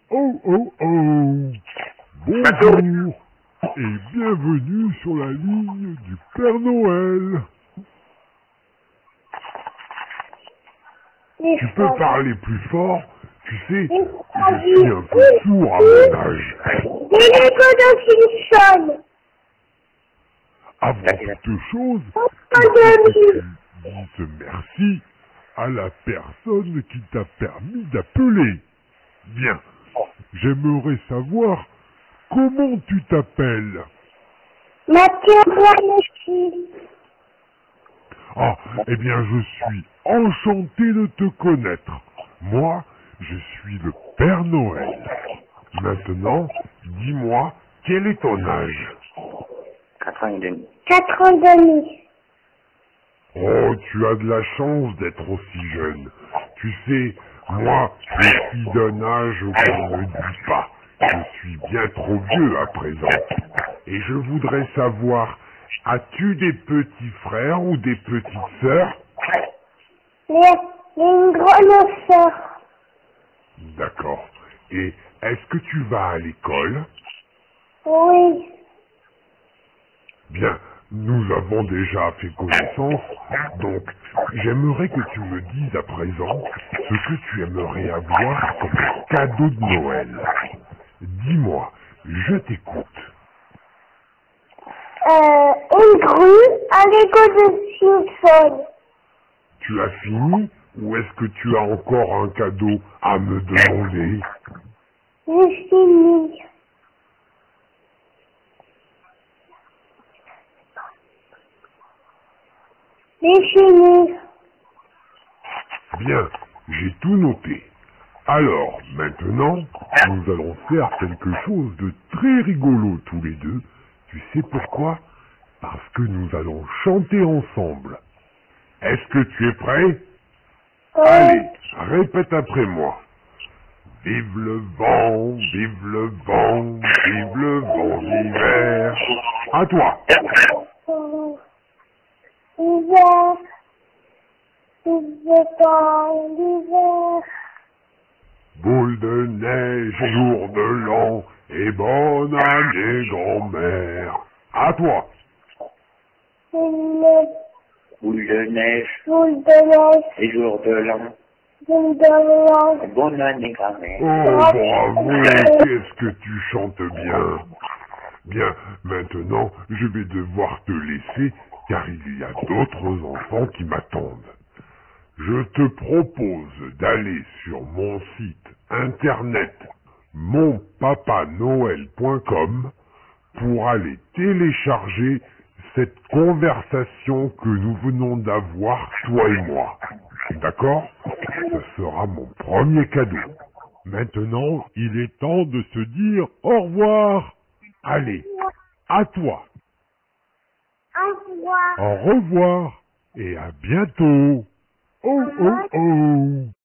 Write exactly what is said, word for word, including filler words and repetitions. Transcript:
Oh oh oh. Bonjour et bienvenue sur la ligne du Père Noël. Tu peux parler plus fort? Tu sais, je suis un peu sourd à mon âge. Des Lego de Simpson. Avant toute chose, Pas il faut que de tu dises merci à la personne qui t'a permis d'appeler. Bien, j'aimerais savoir comment tu t'appelles. Mathieu Boisnetti. Ah, eh bien, je suis enchanté de te connaître. Moi, je suis le Père Noël. Maintenant, dis-moi, quel est ton âge? Quatre ans et demi. Quatre ans et demi. Oh, tu as de la chance d'être aussi jeune. Tu sais, moi, je suis d'un âge qu'on ne dit pas. Je suis bien trop vieux à présent. Et je voudrais savoir, as-tu des petits frères ou des petites sœurs? Il y a une grande sœur. D'accord. Et est-ce que tu vas à l'école? Oui. Bien, nous avons déjà fait connaissance, donc j'aimerais que tu me dises à présent ce que tu aimerais avoir comme cadeau de Noël. Dis-moi, je t'écoute. Euh, une grue, un Lego de Simpson. Tu as fini ou est-ce que tu as encore un cadeau à me demander? J'ai fini. J'ai fini. Bien, j'ai tout noté. Alors, maintenant, nous allons faire quelque chose de très rigolo tous les deux. Tu sais pourquoi? Parce que nous allons chanter ensemble. Est-ce que tu es prêt? Allez, répète après moi. Vive le vent, vive le vent, vive le vent d'hiver. À toi. Euh, Hiver. Hiver dans l'hiver. Boule de neige, jour de l'an, et bonne année grand-mère. À toi. Une Boule de neige, boule de neige. les jours de l'an. Boule de neige. Bonne année, grand-mère. Oh, bravo, qu'est-ce que tu chantes bien. Bien, maintenant, je vais devoir te laisser, car il y a d'autres enfants qui m'attendent. Je te propose d'aller sur mon site internet mon papa noël point com pour aller télécharger cette conversation que nous venons d'avoir, toi et moi. D'accord? Ce sera mon premier cadeau. Maintenant, il est temps de se dire au revoir. Allez, à toi. Au revoir. Au revoir et à bientôt. Oh, oh, oh.